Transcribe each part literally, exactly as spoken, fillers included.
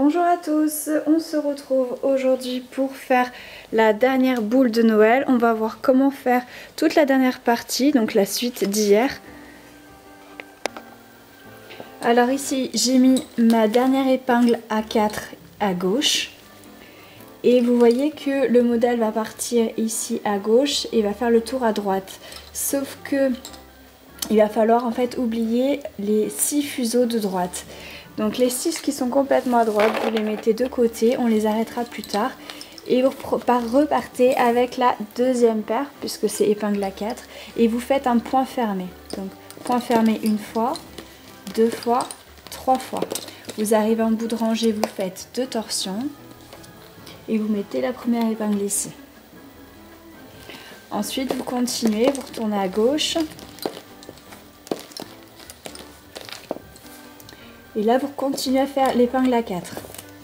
Bonjour à tous, on se retrouve aujourd'hui pour faire la dernière boule de Noël. On va voir comment faire toute la dernière partie, donc la suite d'hier. Alors ici j'ai mis ma dernière épingle A quatre à gauche. Et vous voyez que le modèle va partir ici à gauche et va faire le tour à droite. Sauf que il va falloir en fait oublier les six fuseaux de droite. Donc les six qui sont complètement à droite, vous les mettez de côté, on les arrêtera plus tard. Et vous repartez avec la deuxième paire, puisque c'est épingle à quatre, et vous faites un point fermé. Donc point fermé une fois, deux fois, trois fois. Vous arrivez en bout de rangée, vous faites deux torsions, et vous mettez la première épingle ici. Ensuite vous continuez, vous retournez à gauche. Et là, vous continuez à faire l'épingle à quatre.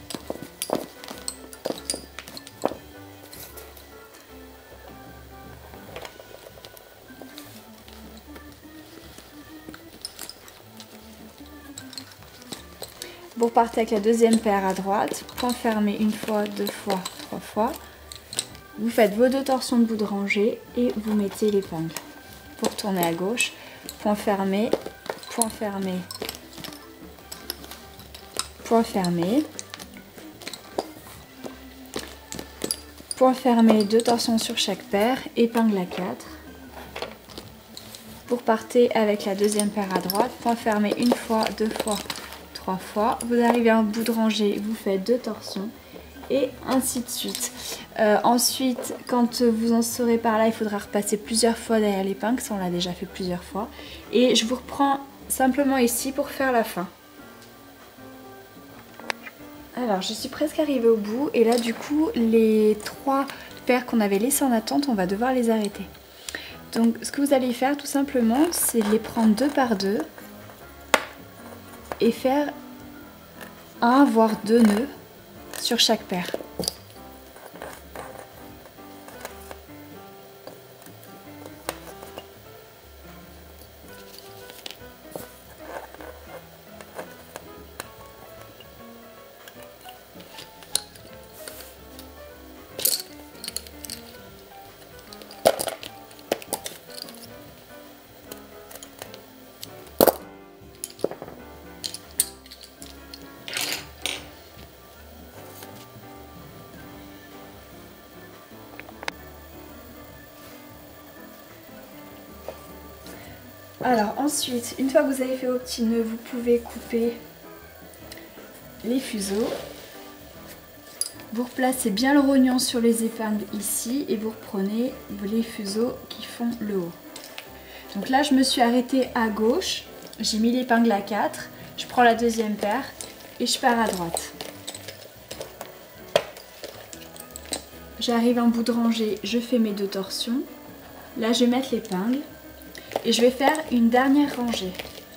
Vous repartez avec la deuxième paire à droite, point fermé une fois, deux fois, trois fois. Vous faites vos deux torsions de bout de rangée et vous mettez l'épingle. Vous retournez à gauche, point fermé, point fermé, point fermé, point fermé, deux torsions sur chaque paire, épingle à quatre. Vous repartez avec la deuxième paire à droite, point fermé une fois, deux fois, trois fois. Vous arrivez en bout de rangée, vous faites deux torsions et ainsi de suite. Euh, ensuite, quand vous en serez par là, il faudra repasser plusieurs fois derrière l'épingle, ça on l'a déjà fait plusieurs fois. Et je vous reprends simplement ici pour faire la fin. Alors je suis presque arrivée au bout et là du coup les trois paires qu'on avait laissées en attente, on va devoir les arrêter. Donc ce que vous allez faire tout simplement, c'est les prendre deux par deux et faire un voire deux nœuds sur chaque paire. Alors ensuite, une fois que vous avez fait vos petits nœuds, vous pouvez couper les fuseaux. Vous replacez bien le rognon sur les épingles ici et vous reprenez les fuseaux qui font le haut. Donc là je me suis arrêtée à gauche, j'ai mis l'épingle à quatre, je prends la deuxième paire et je pars à droite. J'arrive en bout de rangée, je fais mes deux torsions. Là je vais mettre l'épingle. Et je vais faire une dernière rangée.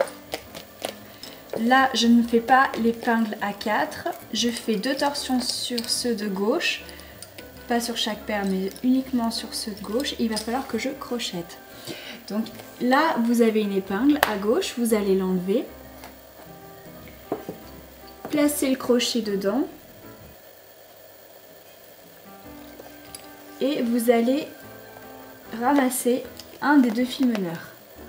Là, je ne fais pas l'épingle à quatre. Je fais deux torsions sur ceux de gauche. Pas sur chaque paire, mais uniquement sur ceux de gauche. Et il va falloir que je crochette. Donc là, vous avez une épingle à gauche. Vous allez l'enlever. Placez le crochet dedans. Et vous allez ramasser un des deux fils meneurs.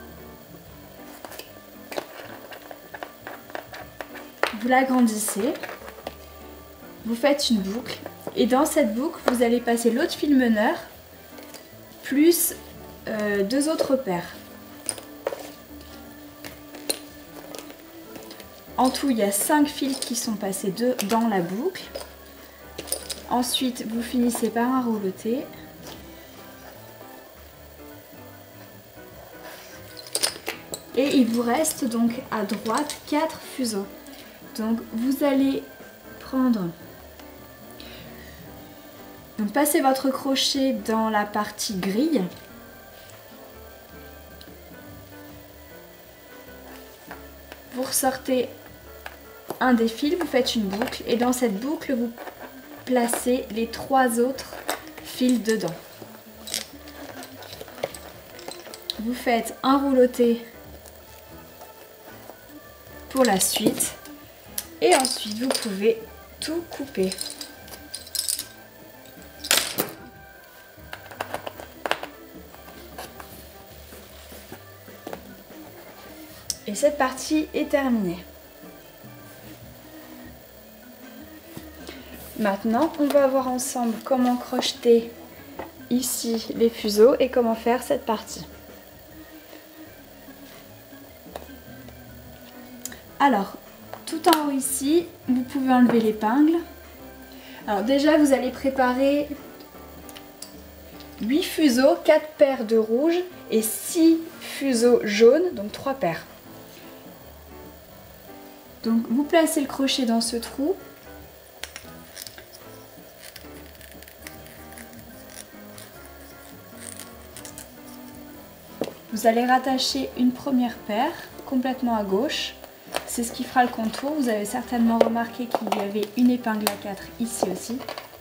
Vous l'agrandissez, vous faites une boucle et dans cette boucle vous allez passer l'autre fil meneur plus euh, deux autres paires. En tout il y a cinq fils qui sont passés de, dans la boucle. Ensuite vous finissez par un rouleauté. Et il vous reste donc à droite quatre fuseaux. Donc vous allez prendre, donc passez votre crochet dans la partie grille. Vous ressortez un des fils, vous faites une boucle et dans cette boucle vous placez les trois autres fils dedans. Vous faites un rouleauté pour la suite. Et ensuite, vous pouvez tout couper. Et cette partie est terminée. Maintenant, on va voir ensemble comment crocheter ici les fuseaux et comment faire cette partie. Alors, tout en haut ici, vous pouvez enlever l'épingle. Alors déjà, vous allez préparer huit fuseaux, quatre paires de rouge et six fuseaux jaunes, donc trois paires. Donc vous placez le crochet dans ce trou. Vous allez rattacher une première paire complètement à gauche. C'est ce qui fera le contour. Vous avez certainement remarqué qu'il y avait une épingle à quatre ici aussi.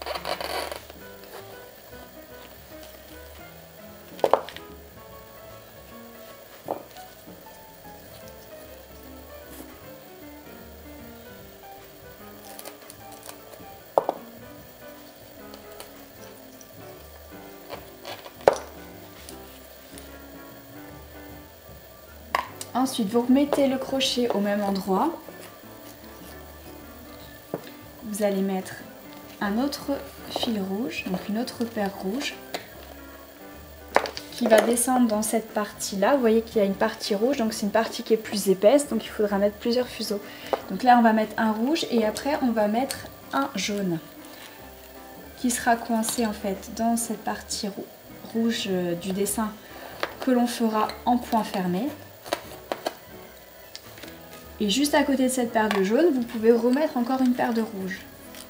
Ensuite, vous remettez le crochet au même endroit. Vous allez mettre un autre fil rouge, donc une autre paire rouge, qui va descendre dans cette partie-là. Vous voyez qu'il y a une partie rouge, donc c'est une partie qui est plus épaisse, donc il faudra mettre plusieurs fuseaux. Donc là, on va mettre un rouge et après, on va mettre un jaune, qui sera coincé en fait dans cette partie rouge du dessin que l'on fera en point fermé. Et juste à côté de cette paire de jaune, vous pouvez remettre encore une paire de rouge.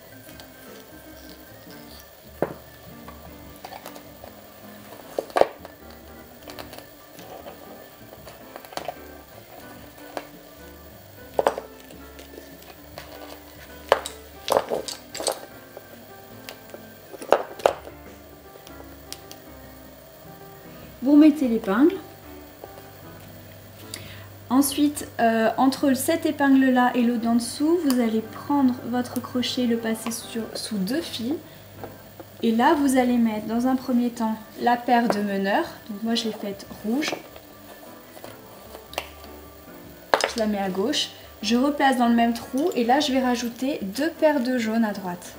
Vous remettez l'épingle. Ensuite, euh, entre cette épingle-là et l'autre d'en dessous, vous allez prendre votre crochet, le passer sur, sous deux fils. Et là, vous allez mettre dans un premier temps la paire de meneurs. Donc moi, je l'ai faite rouge. Je la mets à gauche. Je replace dans le même trou et là, je vais rajouter deux paires de jaunes à droite.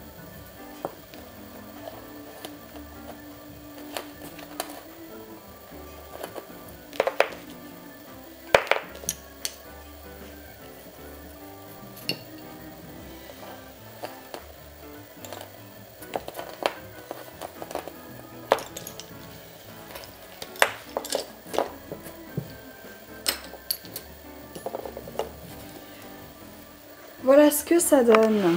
Voilà ce que ça donne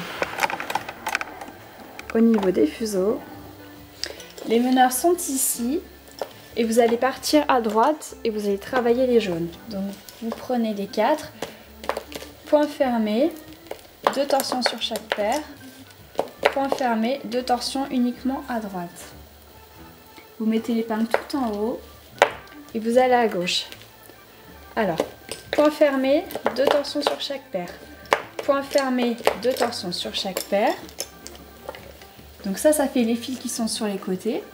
au niveau des fuseaux. Les meneurs sont ici et vous allez partir à droite et vous allez travailler les jaunes. Donc vous prenez les quatre, point fermé, deux torsions sur chaque paire, point fermé, deux torsions uniquement à droite. Vous mettez l'épingle tout en haut et vous allez à gauche. Alors, point fermé, deux torsions sur chaque paire. Point fermé, deux torsions sur chaque paire. Donc ça, ça fait les fils qui sont sur les côtés.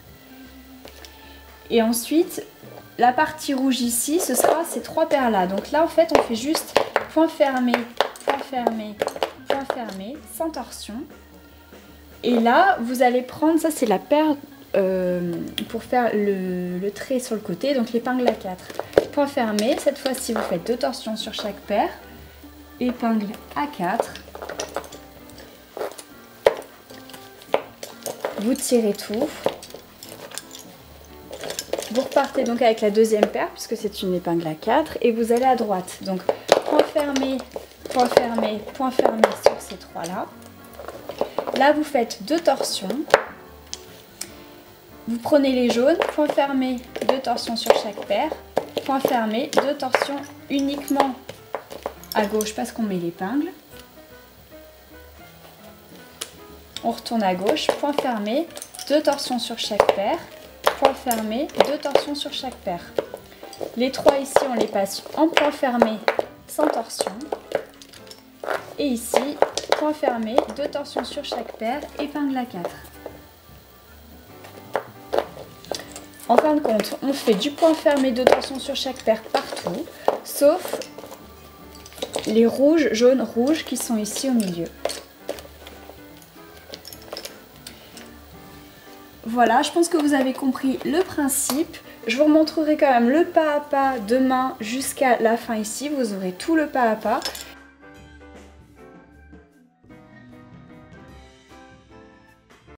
Et ensuite, la partie rouge ici, ce sera ces trois paires là. Donc là, en fait, on fait juste point fermé, point fermé, point fermé, sans torsion. Et là, vous allez prendre, ça c'est la paire euh, pour faire le, le trait sur le côté, donc l'épingle à quatre. Point fermé, cette fois-ci, vous faites deux torsions sur chaque paire. Épingle à quatre, vous tirez tout, vous repartez donc avec la deuxième paire puisque c'est une épingle à quatre et vous allez à droite. Donc point fermé, point fermé, point fermé sur ces trois là. Là vous faites deux torsions, vous prenez les jaunes, point fermé, deux torsions sur chaque paire, point fermé, deux torsions uniquement à gauche parce qu'on met l'épingle. On retourne à gauche, point fermé, deux torsions sur chaque paire, point fermé, deux torsions sur chaque paire. Les trois ici, on les passe en point fermé sans torsion. Et ici, point fermé, deux torsions sur chaque paire, épingle à quatre. En fin de compte, on fait du point fermé, deux torsions sur chaque paire partout, sauf les rouges, jaunes, rouges qui sont ici au milieu. Voilà, je pense que vous avez compris le principe. Je vous remontrerai quand même le pas à pas demain jusqu'à la fin ici. Vous aurez tout le pas à pas.